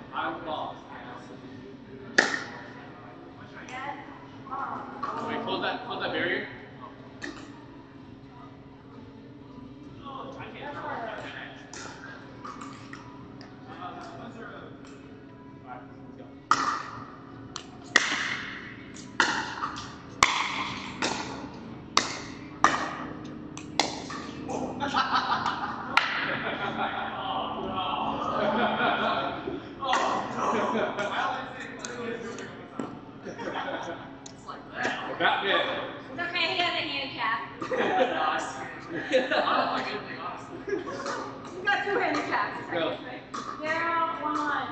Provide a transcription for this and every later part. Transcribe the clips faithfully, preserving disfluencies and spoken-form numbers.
I'm lost. Wait, close that, close that barrier. Batman. It's okay, he has a handicap. He's got two handicaps. Go. Zero, one.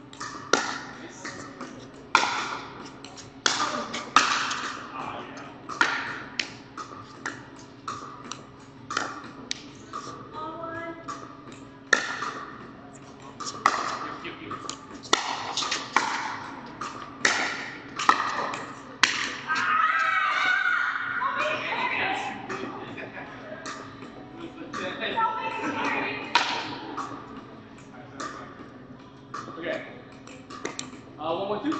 Okay. Uh, one, one, two.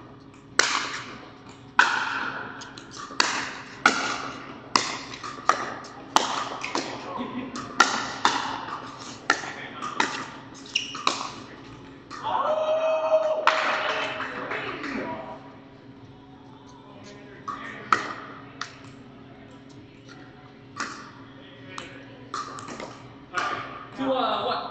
Two, uh, what?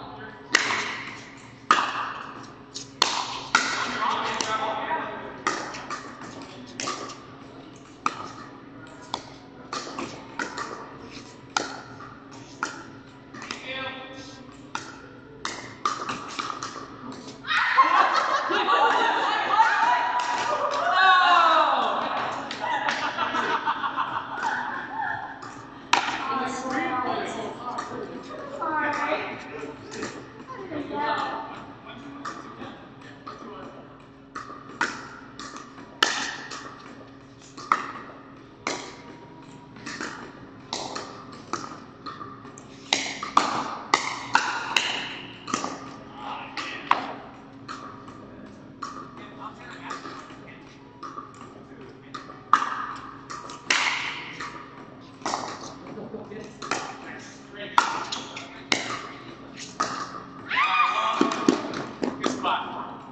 Good spot.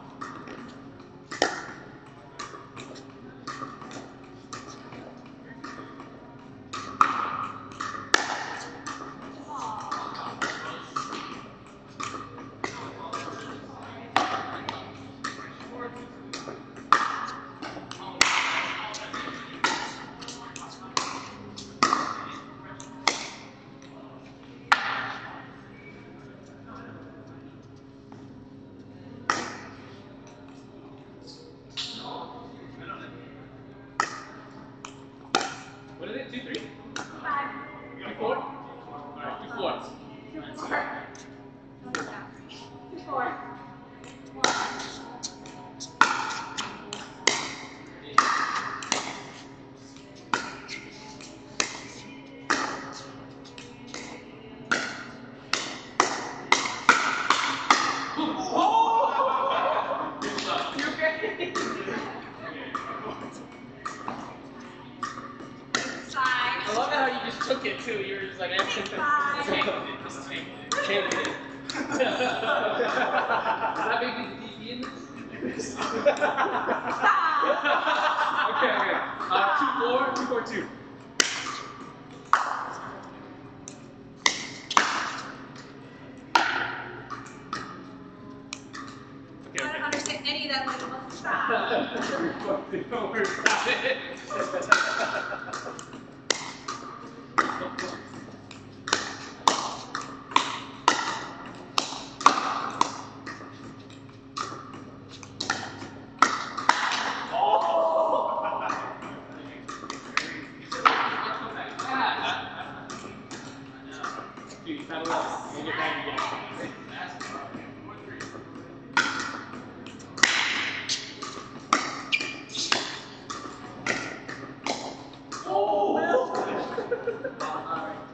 What is it? Two, three? Five. Two, four? Alright, two, four. Two, four. Two, four. I love how you just took it too. You were just like, everything. Just take it. Take it. Does that make me the D P in this? Okay, okay. Uh, two, four, two, four, two. Okay, I don't understand any of that language. Stop. Don't worry about it. Dude, paddle up. We'll get back again. Oh!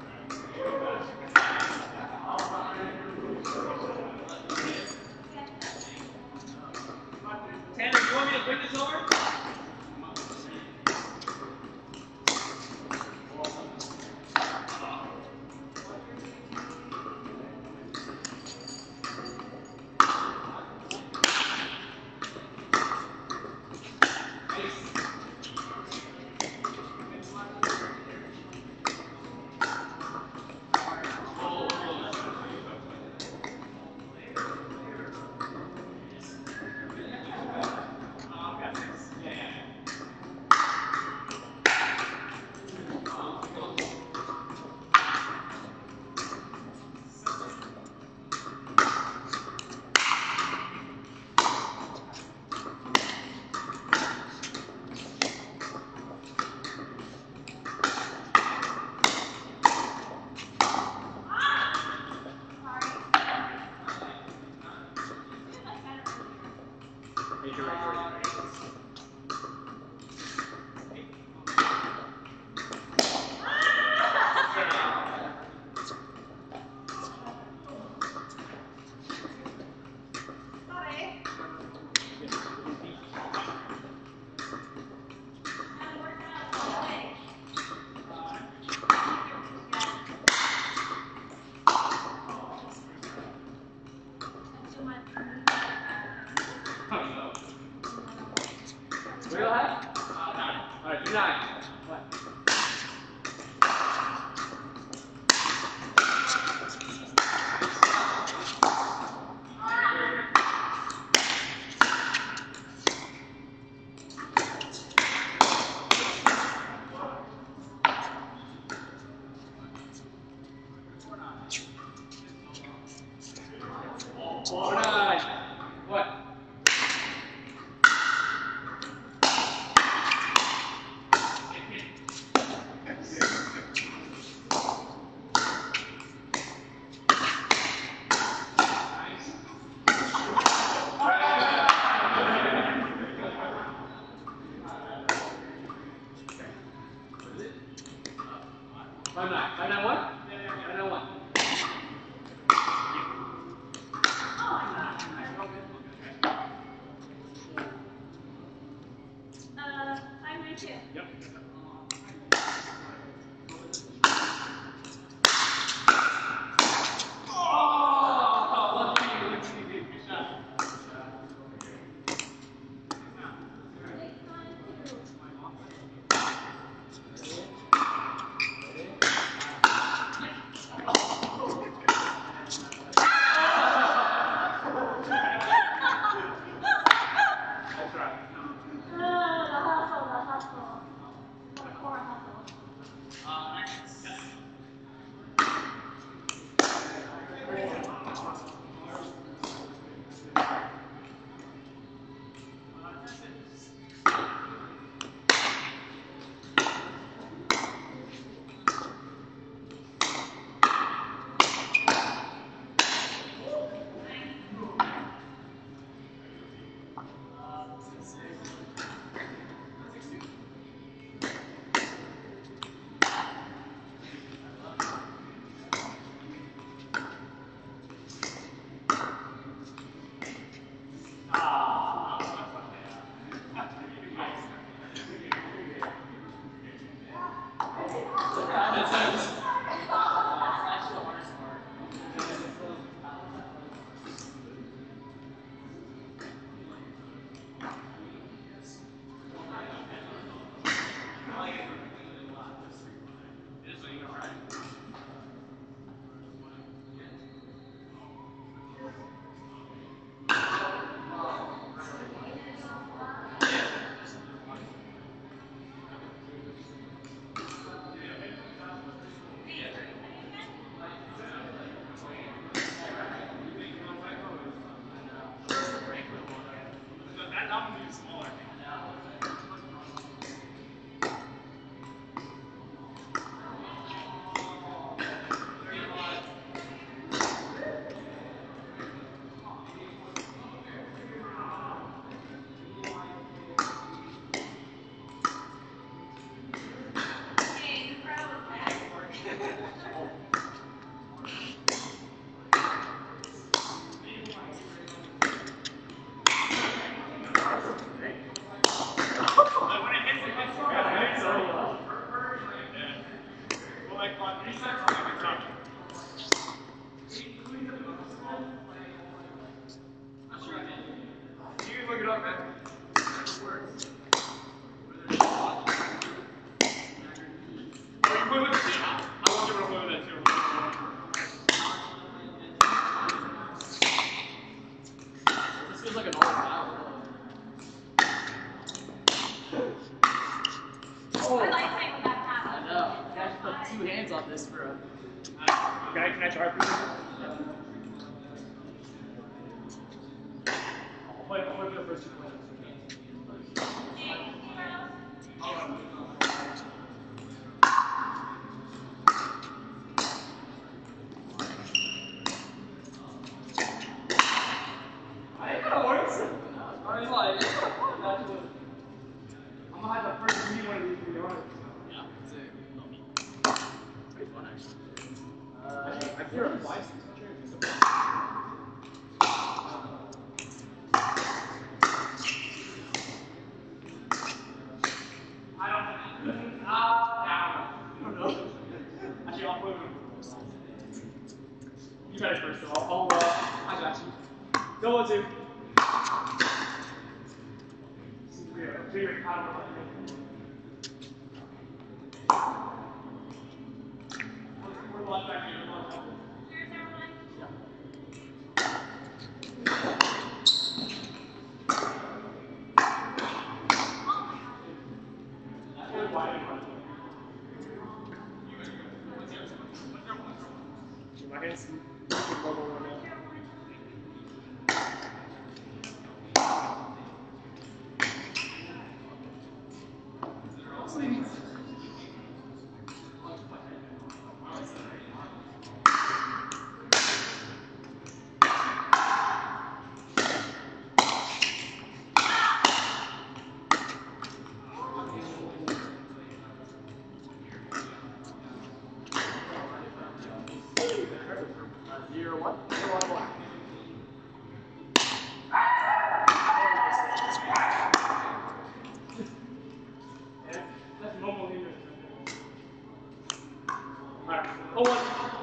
want me to bring this over? Real high? All right, do nine. What? Four nine. What? Five nine. Five nine what? Five nine what? Uh, five nine two. Yep. Hey. it up, man. Oh, you play with the team? I want you to play with that too. This feels like an all foul. Oh, I like playing with that pass. I know. You have to put two hands on this for a. Uh, can I can I try for you? I'll play, I'll play for the first two points. I think that works. I mean, like, that's what. I'm gonna have the first meet one of these, to be honest. Yeah, that's it. Not me. Pretty fun, actually. Uh, I hear a license. I don't. Ah, uh, I don't know. Actually, I'll put it in. You guys first, so I'll. I'll uh, I got you. Go on, two. Yeah, figure it out. We're locked back here. We're locked back here. Here's everyone. Yeah. That's really wide. My hands. Zero one. Zero one one. Yeah, that's normal here. Alright. Oh one.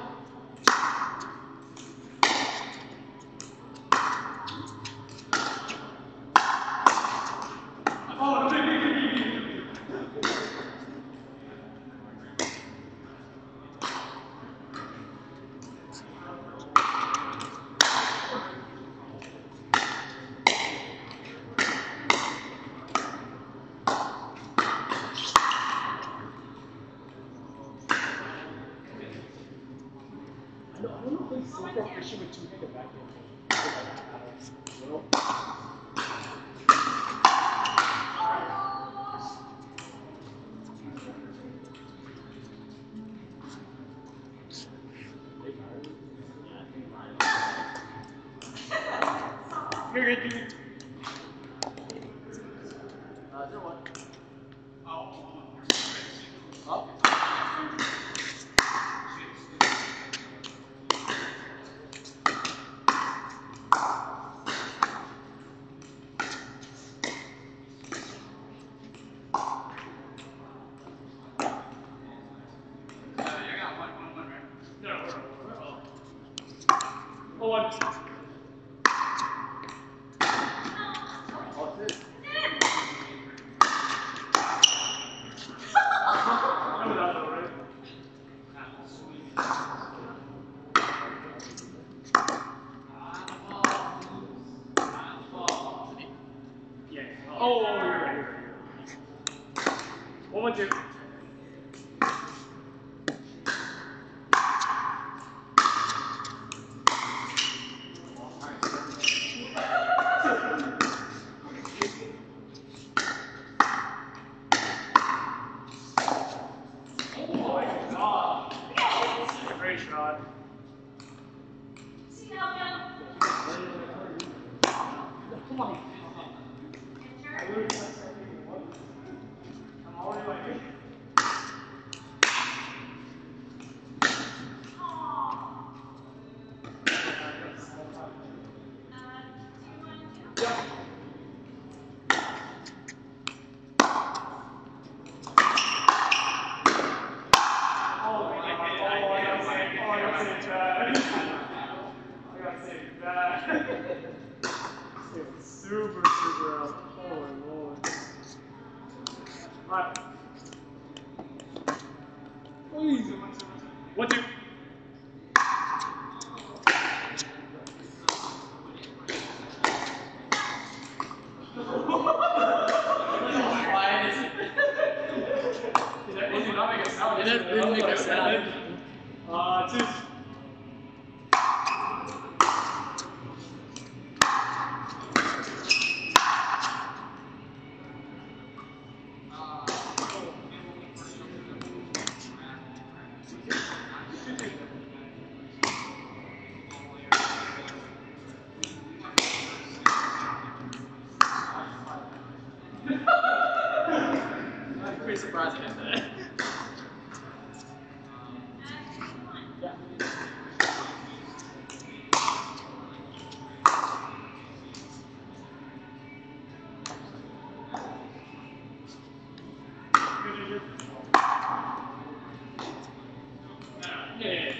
Oh, big, big, big, big, big. I don't know if he's so proficient with two-handed backhand. You know? You're good, dude. Uh, zero one. Up. Oh, one. Oh, it's it. Remember that though, right? Yeah. Oh, you're right, you're right, you're right. One, one, two. Great shot. See how well. Come on. Enter. I'm already like it. Aw. Uh, two, one, two. Yeah. Oh, I gotta say, oh, I gotta say that. I gotta say that. It was super, super. Alright. One, two. It didn't make a sound. Uh, two. I'm pretty surprised I got that. Yeah.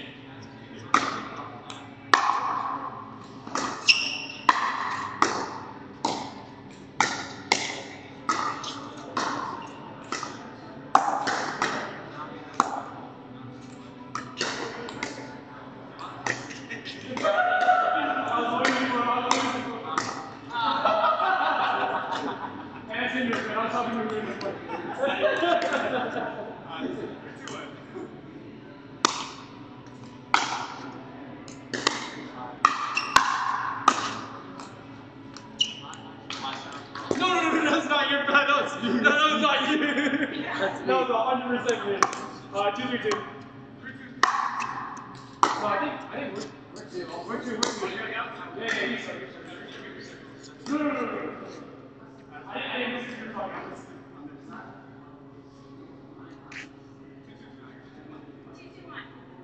No, no, no, no, that's not your bad. That was, no, that was not you. That was one hundred percent you. Uh, two, two, two. No, I think, I think we're, we're two. We're two, we're two. Yeah, yeah, you start, you start. No, no, no, no, no. I, I didn't listen to your talk. I listened to Two, two, one.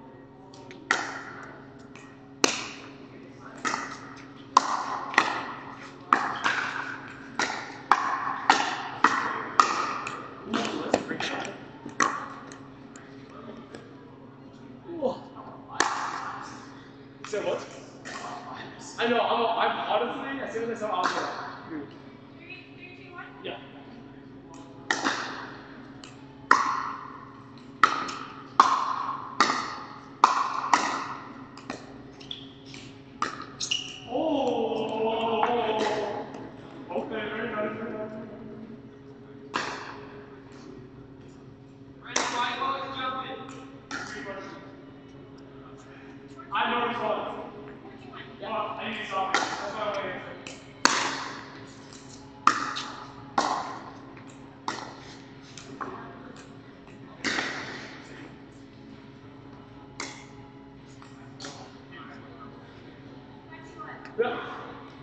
You said what? I know, I'm, I'm honestly, as soon as I saw Alpha, dude. Three, three, two, one. Yeah. Oh, okay, very nice, very nice. I know it's fun. Well, I need to stop it. That's why I'm waiting. Yeah.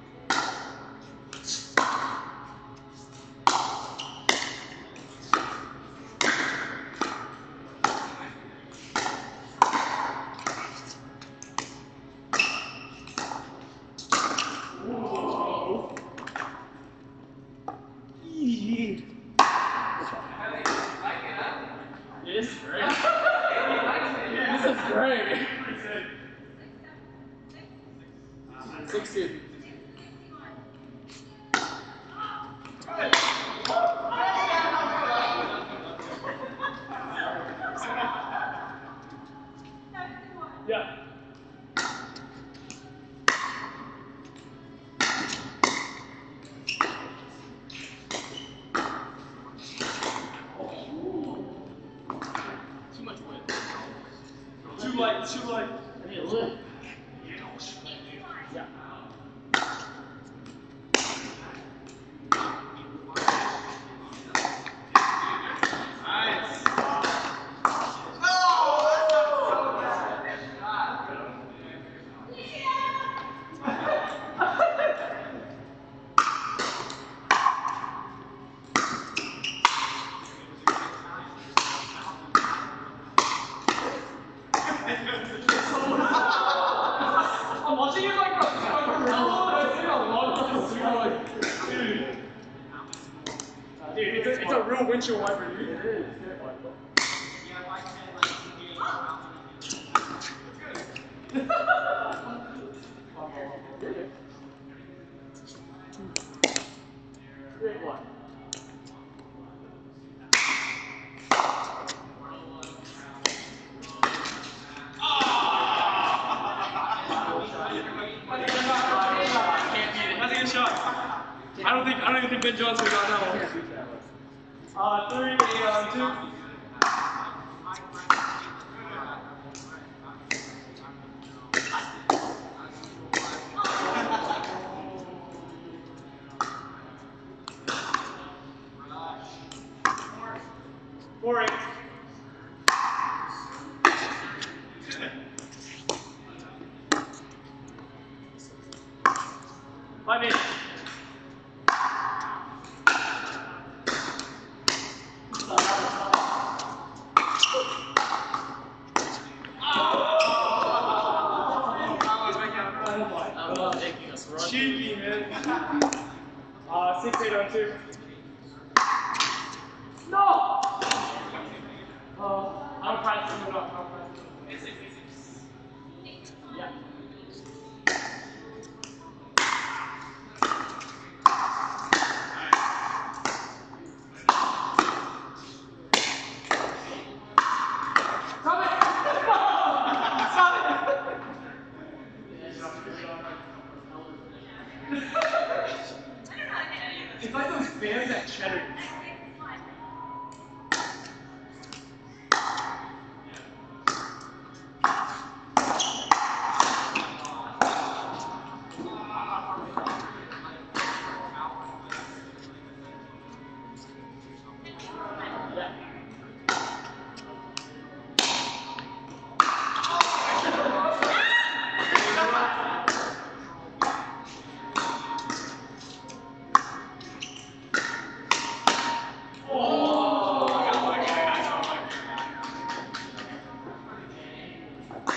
Whoa. Eee. This is great. This is great. Six two. Yeah. Too much wood. Too light, too light. Hey, look. Yeah. Nice. I'm watching it like a, like a real, I see a lot of this, like, dude. Dude, it's a, it's a real windshield wiper, dude. It is. Great one. I don't think, I don't even think Ben Johnson got that one. Uh, three, eight on two. Four, eight. Five, eight. I love making us run. Cheeky, man. Uh, six, eight on two. No! Uh, I'm practicing it up. I'm practicing it up. Yeah. Stop it! Stop it! It's like those fans at Cheddar.